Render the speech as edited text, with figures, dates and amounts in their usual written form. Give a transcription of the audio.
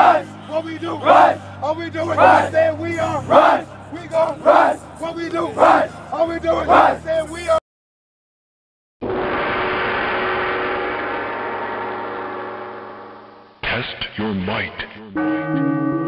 rise. What we do, rise. All we do is rise. Say we are rise. We gon' rise. What we do, rise. All we do is rise. Say we are. Test your might.